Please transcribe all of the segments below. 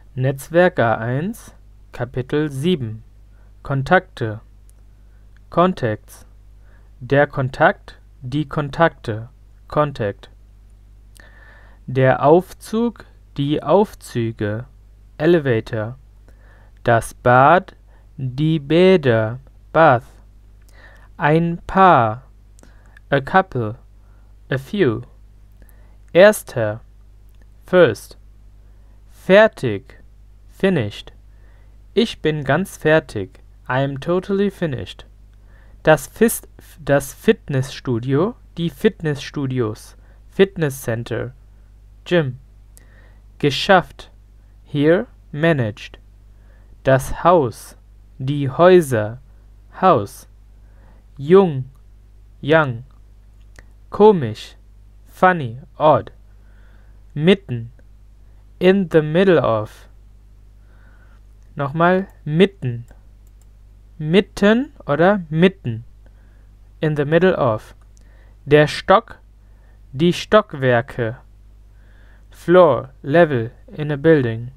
Netzwerk A1, Kapitel 7 Kontakte Contacts Der Kontakt, die Kontakte Contact Der Aufzug, die Aufzüge Elevator Das Bad, die Bäder Bath Ein Paar A couple A few Erster First Fertig Finished Ich bin ganz fertig. I am totally finished. Das Fitnessstudio, die Fitnessstudios, Fitness Center, Gym. Geschafft, here, managed. Das Haus, die Häuser, House. Jung, young. Komisch, funny, odd. Mitten, in the middle of. Nochmal mitten. Mitten oder mitten. In the middle of. Der Stock, die Stockwerke. Floor, level, in a building.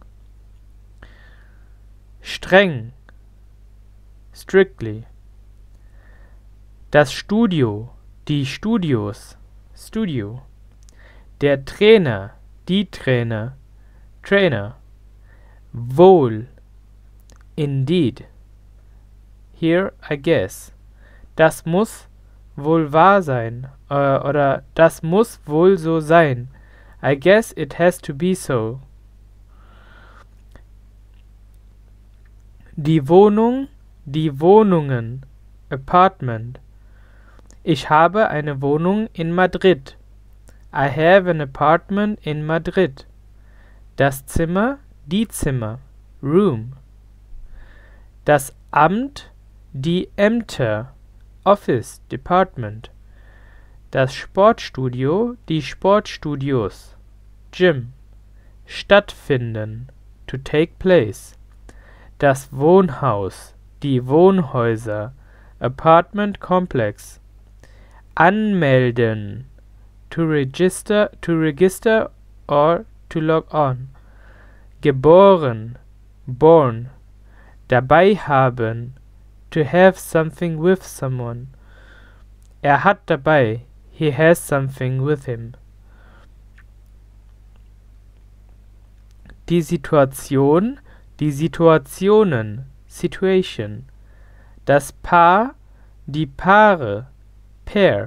Streng, strictly. Das Studio, die Studios, studio. Der Trainer, die Trainer, trainer. Wohl, indeed. Here, I guess. Das muss wohl wahr sein. Oder das muss wohl so sein. I guess it has to be so. Die Wohnung, die Wohnungen. Apartment. Ich habe eine Wohnung in Madrid. I have an apartment in Madrid. Das Zimmer, die Zimmer. Room. Das Amt, die Ämter, Office, Department. Das Sportstudio, die Sportstudios, Gym. Stattfinden, to take place. Das Wohnhaus, die Wohnhäuser, Apartment Complex. Anmelden, to register or to log on. Geboren, born. Dabei haben, to have something with someone. Hat dabei, he has something with him. Die Situation, die Situationen, situation. Das Paar, die Paare, pair.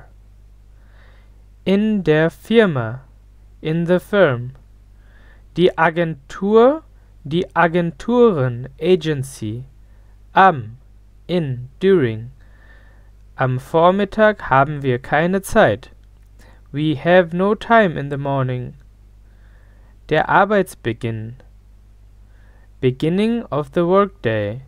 In der Firma, in the firm. Die Agentur, die Agenturen, agency. Am, in, during. Am Vormittag haben wir keine Zeit. We have no time in the morning. Der Arbeitsbeginn. Beginning of the workday.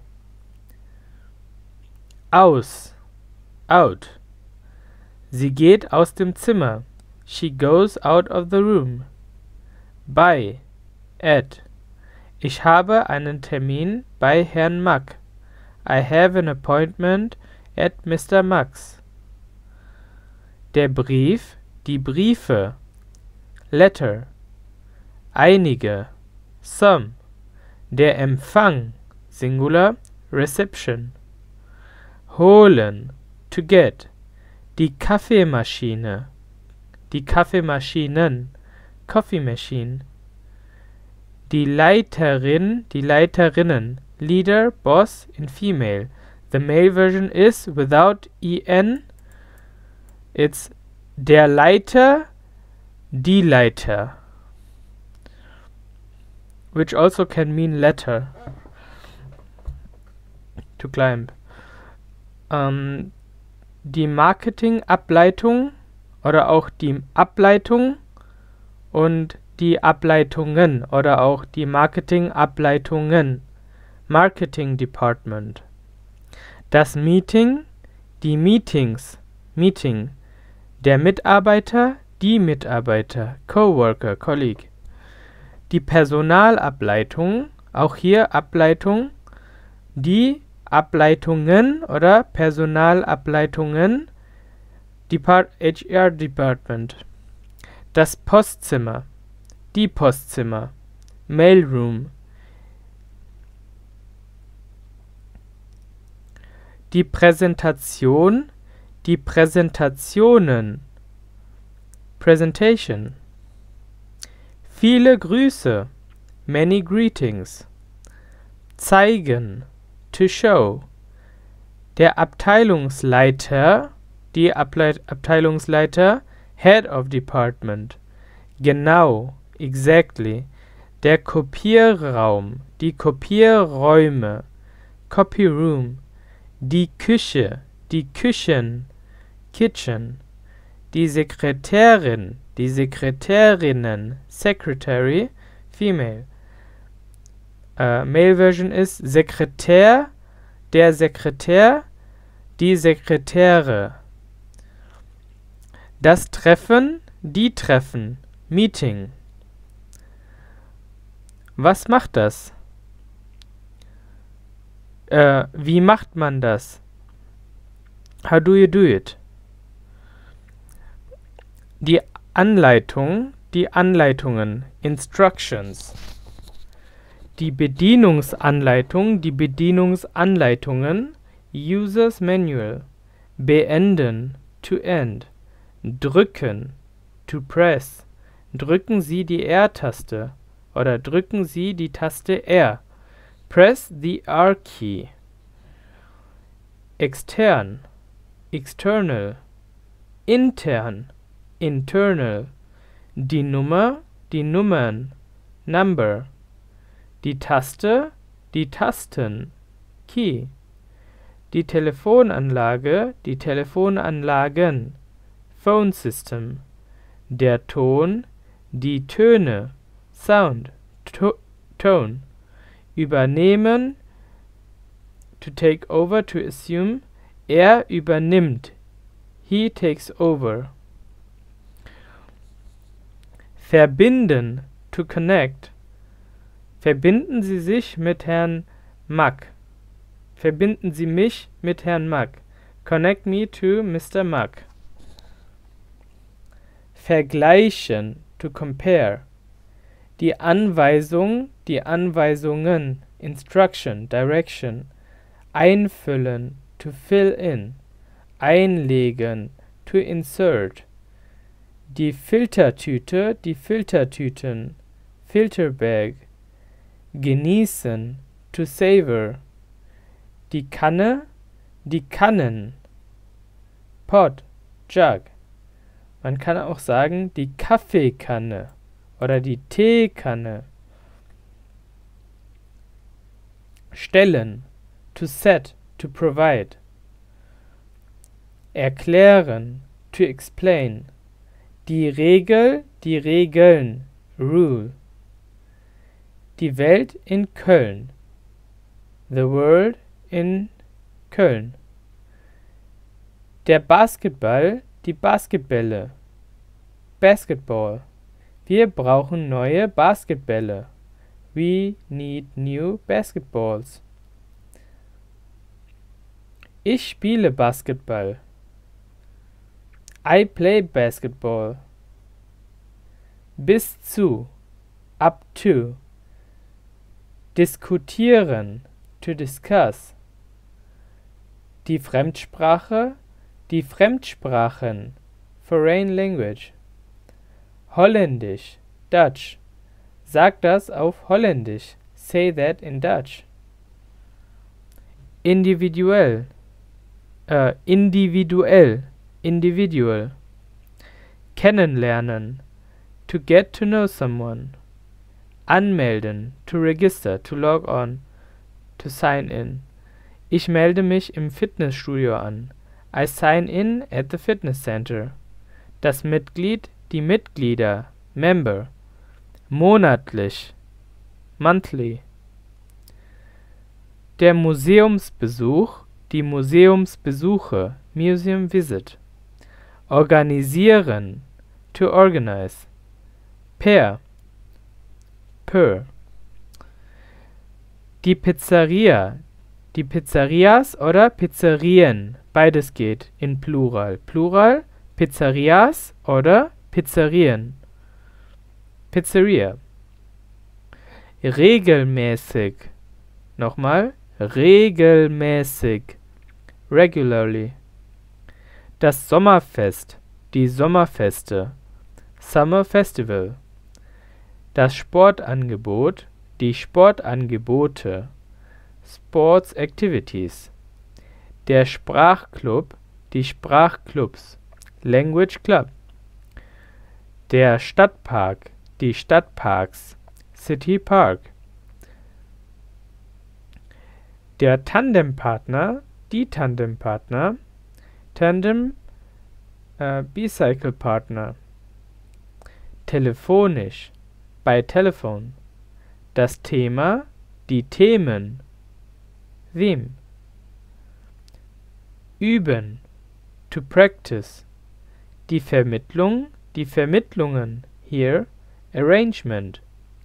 Aus, out. Sie geht aus dem Zimmer. She goes out of the room. Bei, at. Ich habe einen Termin bei Herrn Mack. I have an appointment at Mr. Mack's. Der Brief, die Briefe. Letter. Einige. Some. Der Empfang. Singular. Reception. Holen. To get. Die Kaffeemaschine. Die Kaffeemaschinen. Coffee machine. Die Leiterin, die Leiterinnen. Leader, boss in female. The male version is without en. It's der Leiter, die Leiter. Which also can mean letter. To climb. Die Marketingableitung oder auch die Ableitung und die Ableitungen oder auch die Marketingableitungen. Marketing Department. Das Meeting, die Meetings, Meeting. Der Mitarbeiter, die Mitarbeiter, Coworker, Colleague. Die Personalableitung, auch hier Ableitung, die Ableitungen oder Personalableitungen, HR Department. Das Postzimmer, die Postzimmer, Mailroom. die Präsentation, die Präsentationen, Presentation. Viele Grüße, many greetings. Zeigen, to show. Der Abteilungsleiter, die Abteilungsleiter, Head of Department. Genau, exactly. Der Kopierraum, die Kopierräume, Copy Room. Die Küche, die Küchen, Kitchen. Die Sekretärin, die Sekretärinnen, Secretary, Female. Male Version ist Sekretär, der Sekretär, die Sekretäre. Das Treffen, die Treffen, Meeting. Was macht das? Wie macht man das? How do you do it? Die Anleitung, die Anleitungen, Instructions. Die Bedienungsanleitung, die Bedienungsanleitungen, Users Manual. Beenden, to end. Drücken, to press. Drücken Sie die R-Taste oder drücken Sie die Taste R. Press the R key. Extern, external. Intern, internal. Die Nummer, die Nummern, number. Die Taste, die Tasten, key. Die Telefonanlage, die Telefonanlagen, phone system. Der Ton, die Töne, sound, tone. Übernehmen, to take over, to assume. Er übernimmt, he takes over. Verbinden, to connect. Verbinden Sie sich mit Herrn Mack. Verbinden Sie mich mit Herrn Mack. Connect me to Mr. Mack. Vergleichen, to compare. Die Anweisung, die Anweisungen, Instruction, Direction. Einfüllen, to fill in. Einlegen, to insert. Die Filtertüte, die Filtertüten, Filterbag. Genießen, to savor. Die Kanne, die Kannen. Pot, Jug. Man kann auch sagen, die Kaffeekanne oder die Teekanne. Stellen, to set, to provide. Erklären, to explain. Die Regel, die Regeln, rule. Die Welt in Köln. The world in Köln. Der Basketball, die Basketbälle. Basketball. Wir brauchen neue Basketbälle. We need new basketballs. Ich spiele Basketball. I play basketball. Bis zu, up to. Diskutieren, to discuss. Die Fremdsprache, die Fremdsprachen, foreign language. Holländisch, Dutch. Sag das auf Holländisch. Say that in Dutch. Individuell, individuell, individual. Kennenlernen, to get to know someone. Anmelden, to register, to log on, to sign in. Ich melde mich im Fitnessstudio an. I sign in at the fitness center. Das Mitglied, die Mitglieder, member. Monatlich, monthly. Der Museumsbesuch, die Museumsbesuche, museum visit. Organisieren, to organize. Per, per. Die Pizzeria, die Pizzerias oder Pizzerien, beides geht in Plural. Plural, Pizzerias oder Pizzerien. Pizzeria. Regelmäßig. Nochmal, regelmäßig. regularly. Das Sommerfest, die Sommerfeste, Summer Festival. Das Sportangebot, die Sportangebote, Sports Activities. Der Sprachclub, die Sprachclubs, Language Club. Der Stadtpark, die Stadtparks, City Park. Der Tandempartner, die Tandempartner, Tandem Bicycle Partner. Telefonisch, by telephone. Das Thema, die Themen, Theme. Üben, to practice. Die Vermittlung, die Vermittlungen, here, arrangement.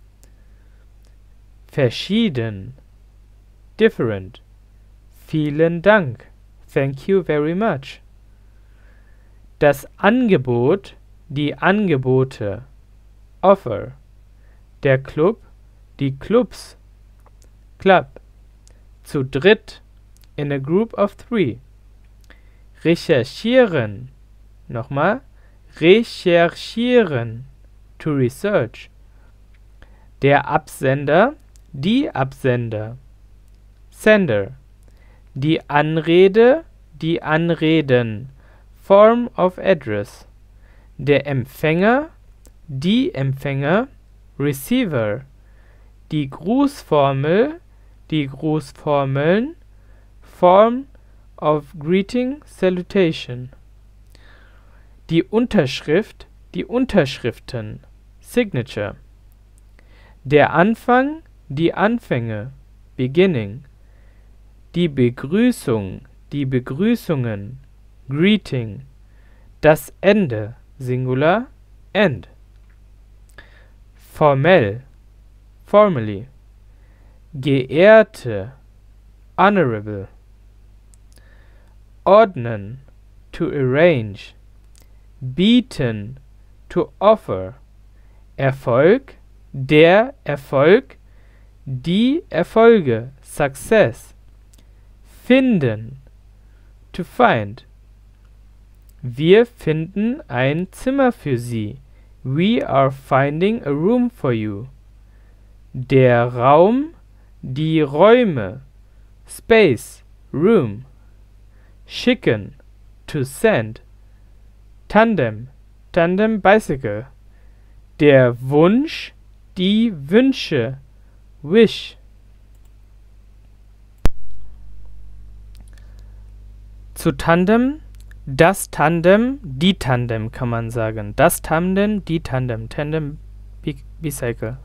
Verschieden, different. Vielen Dank, thank you very much. Das Angebot, die Angebote, offer. Der Club, die Clubs, club. Zu dritt, in a group of three. Recherchieren, nochmal, recherchieren, to research. Der Absender, die Absender, sender. Die Anrede, die Anreden, form of address. Der Empfänger, die Empfänger, receiver. Die Grußformel, die Grußformeln, form of greeting, salutation. Die Unterschrift, die Unterschriften, signature. Der Anfang, die Anfänge, beginning. Die Begrüßung, die Begrüßungen, greeting. Das Ende, Singular, end. Formell, formally. Geehrte, honorable. Ordnen, to arrange. Bieten, to offer. Erfolg, der Erfolg, die Erfolge, success. Finden, to find. Wir finden ein Zimmer für Sie. We are finding a room for you. Der Raum, die Räume, space, room. Schicken, to send. Tandem, tandem bicycle. Der Wunsch, die Wünsche, wish. Zu Tandem, das Tandem, die Tandem kann man sagen. Das Tandem, die Tandem, Tandem Bicycle.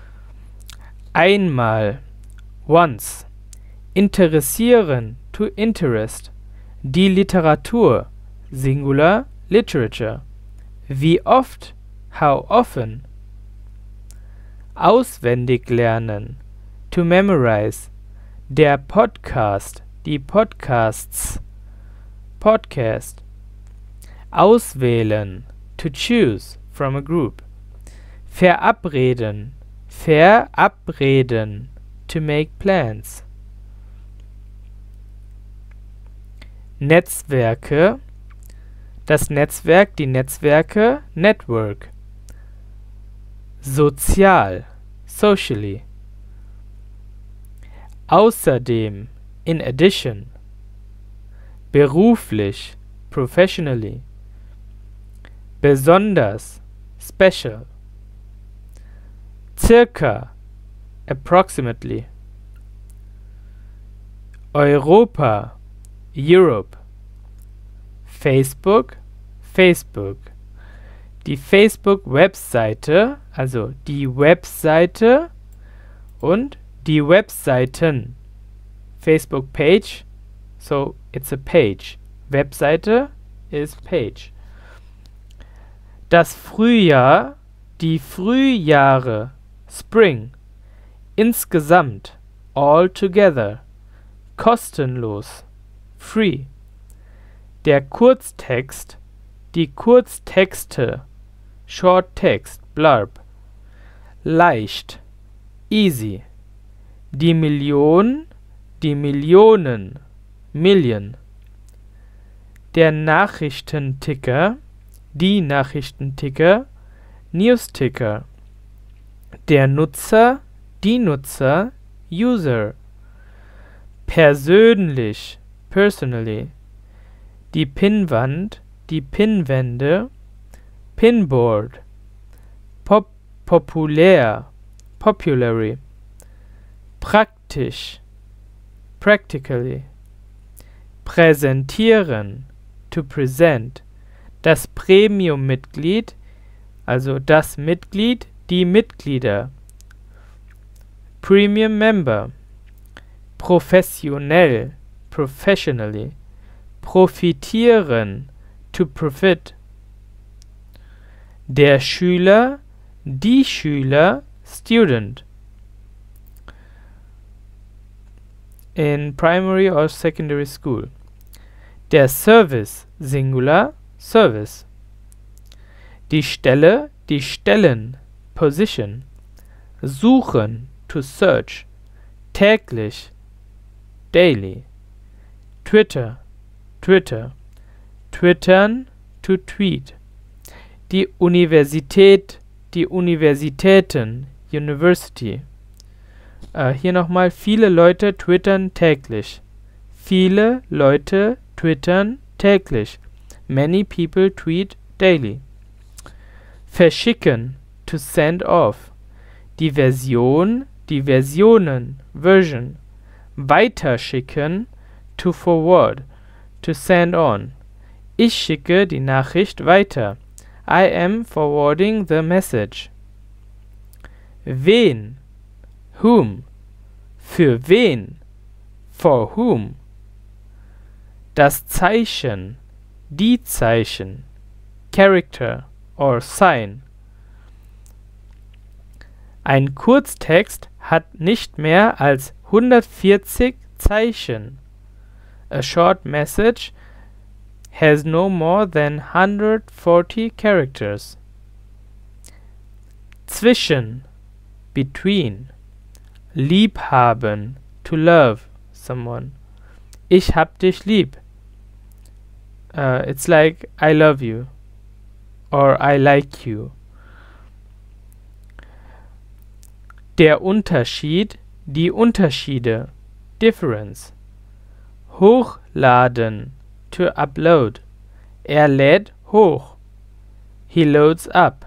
Einmal, once. Interessieren, to interest. Die Literatur, Singular, literature. Wie oft, how often. Auswendig lernen, to memorize. Der Podcast, die Podcasts, podcast. Auswählen, to choose from a group. Verabreden, verabreden, to make plans. Netzwerke, das Netzwerk, die Netzwerke, network. Sozial, socially. Außerdem, in addition. Beruflich, professionally. Besonders, special. Circa, approximately. Europa, Europe. Facebook, Facebook. Die Facebook-Webseite, also die Webseite und die Webseiten. Facebook-Page, so it's a page. Webseite is page. Das Frühjahr, die Frühjahre, Spring. Insgesamt, all together. Kostenlos, free. Der Kurztext, die Kurztexte, short text, blurb. Leicht, easy. Die Million, die Millionen, million. Der Nachrichtenticker, die Nachrichtenticker, Newsticker. Der Nutzer, die Nutzer, User. Persönlich, personally. Die Pinnwand, die Pinnwände, Pinboard. Populär, popularly. Praktisch, practically. Präsentieren, to present. Das Premium-Mitglied, also das Mitglied, die Mitglieder. Premium Member. Professionell, professionally. Profitieren, to profit. Der Schüler, die Schüler, student. In primary or secondary school. Der Service, Singular, service. Die Stelle, die Stellen, position. Suchen, to search. Täglich, daily. Twitter, Twitter. Twittern, to tweet. Die Universität, die Universitäten, university. Hier nochmal, viele Leute twittern täglich. Viele Leute twittern täglich. Many people tweet daily. Verschicken, to send off. Die Version, die Versionen, version. Weiterschicken, to forward, to send on. Ich schicke die Nachricht weiter. I am forwarding the message. Wen, whom. Für wen, for whom. Das Zeichen, die Zeichen, character or sign. Ein Kurztext hat nicht mehr als 140 Zeichen. A short message has no more than 140 characters. Zwischen, between. Liebhaben, to love someone. Ich hab dich lieb. It's like I love you or I like you. Der Unterschied, die Unterschiede, difference. Hochladen, to upload. Er lädt hoch. He loads up.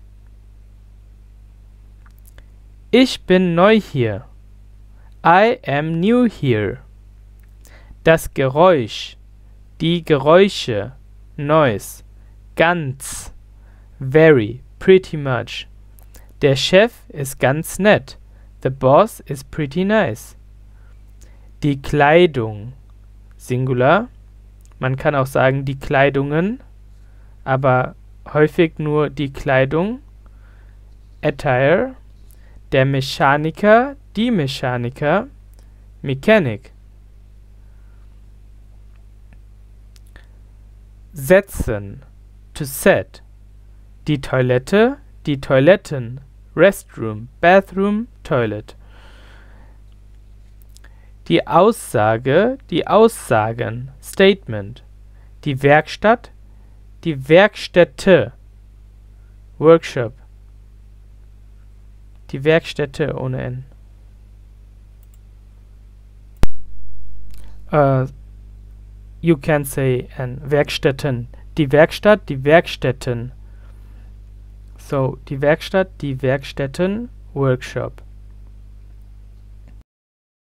Ich bin neu hier. I am new here. Das Geräusch, die Geräusche, noise. Ganz, very, pretty much. Der Chef ist ganz nett. The boss is pretty nice. Die Kleidung, Singular. Man kann auch sagen die Kleidungen, aber häufig nur die Kleidung. Attire. Der Mechaniker, die Mechaniker, Mechanic. Setzen, to set. Die Toilette, die Toiletten, restroom, bathroom, toilet. Die Aussage, die Aussagen, statement. Die Werkstatt, die Werkstätte, workshop. Die Werkstätte ohne N. You can say Werkstätten. Die Werkstatt, die Werkstätten. So, die Werkstatt, die Werkstätten, workshop.